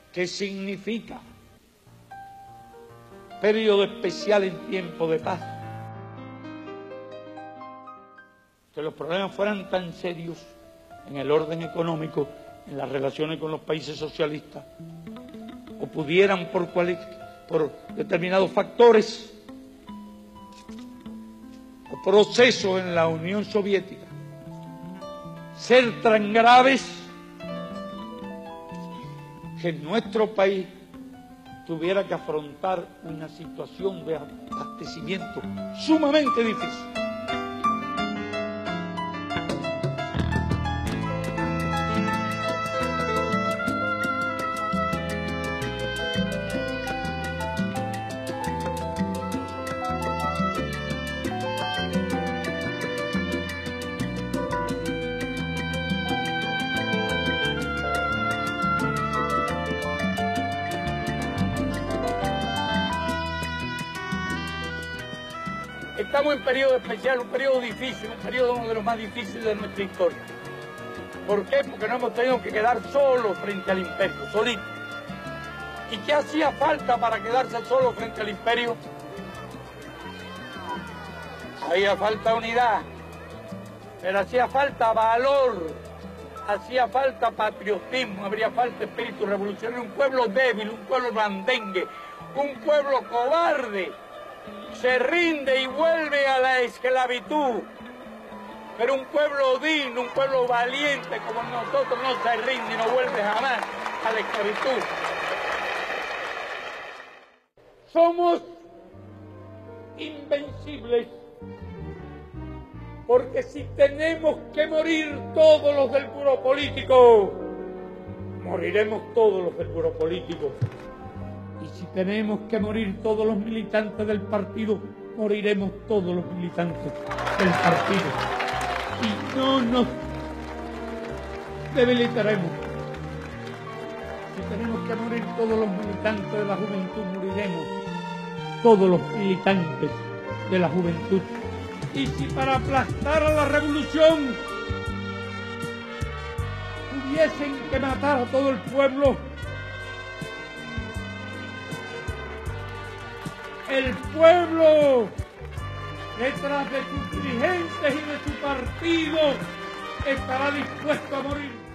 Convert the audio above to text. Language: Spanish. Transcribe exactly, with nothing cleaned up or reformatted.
¿Qué significa periodo especial en tiempo de paz? Que los problemas fueran tan serios en el orden económico, en las relaciones con los países socialistas, o pudieran por, cual, por determinados factores o procesos en la Unión Soviética ser tan graves que nuestro país tuviera que afrontar una situación de abastecimiento sumamente difícil. Estamos en periodo especial, un periodo difícil, un periodo uno de los más difíciles de nuestra historia. ¿Por qué? Porque no hemos tenido que quedar solos frente al imperio, solitos. ¿Y qué hacía falta para quedarse solos frente al imperio? Había falta unidad, pero hacía falta valor, hacía falta patriotismo, habría falta espíritu revolucionario, un pueblo débil, un pueblo blandengue, un pueblo cobarde. Se rinde y vuelve a la esclavitud, pero un pueblo digno, un pueblo valiente como nosotros no se rinde y no vuelve jamás a la esclavitud. Somos invencibles, porque si tenemos que morir todos los del buró político, moriremos todos los del buró político. Y si tenemos que morir todos los militantes del partido, moriremos todos los militantes del partido. Y no nos debilitaremos. Si tenemos que morir todos los militantes de la juventud, moriremos todos los militantes de la juventud. Y si para aplastar a la revolución hubiesen que matar a todo el pueblo, el pueblo, detrás de sus dirigentes y de su partido, estará dispuesto a morir.